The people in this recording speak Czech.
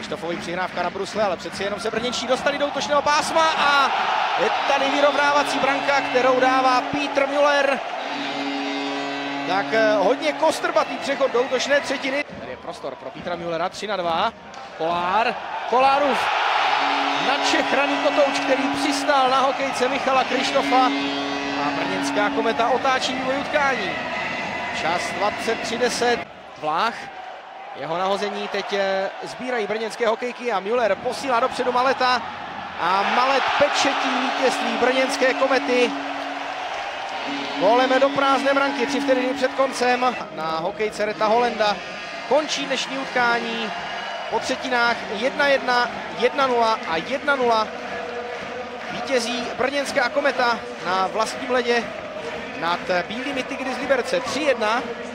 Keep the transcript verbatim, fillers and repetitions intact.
Krištofovi přihrávka na Brusle, ale přeci jenom se brněnští dostali do útočného pásma a je tady vyrovnávací branka, kterou dává Petr Müller. Tak hodně kostrbatý přechod do útočné třetiny. Tady je prostor pro Petra Müllera, tři na dva. Kolár, Kolárův načechraný kotouč, který přistál na hokejce Michala Krištofa. A brněnská Kometa otáčí vývoj utkání. Čas dvacet tři deset. Vlách, jeho nahození teď sbírají brněnské hokejky a Müller posílá dopředu Maleta. A Malet pečetí vítězství brněnské Komety. Gólem do prázdné branky, tři vteřiny před koncem. Na hokejce Reta Holenda končí dnešní utkání po třetinách jedna jedna, jedna nula a jedna nula. Vítězí brněnská Kometa na vlastním ledě nad bílými Tygry z Liberce tři jedna.